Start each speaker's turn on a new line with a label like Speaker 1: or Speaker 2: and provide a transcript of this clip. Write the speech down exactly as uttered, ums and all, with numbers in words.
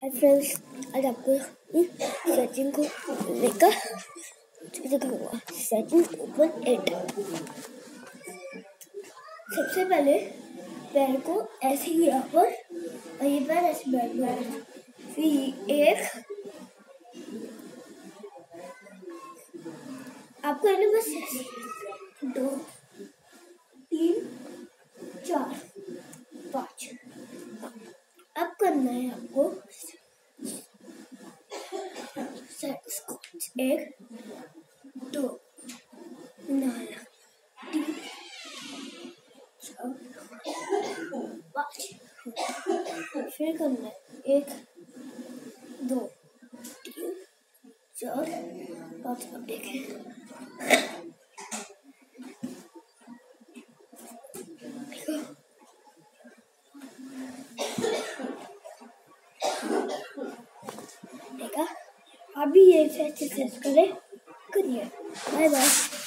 Speaker 1: Hi friends, आज आपको सचिन को लेकर दिखाऊंगा। सचिन ओपन एट। सबसे पहले पैर को ऐसे ही यहाँ पर और ये पैर ऐसे बैठना है। फिर एक आपको है ना, बस दो तीन चार पाँच। अब करना है आपको एक दो नाल तीन चार पाँच। फिर करना है एक दो तीन चार पाँच। अब देखें, देखा। अभी ये एक्सरसाइज करें करिए। Bye bye.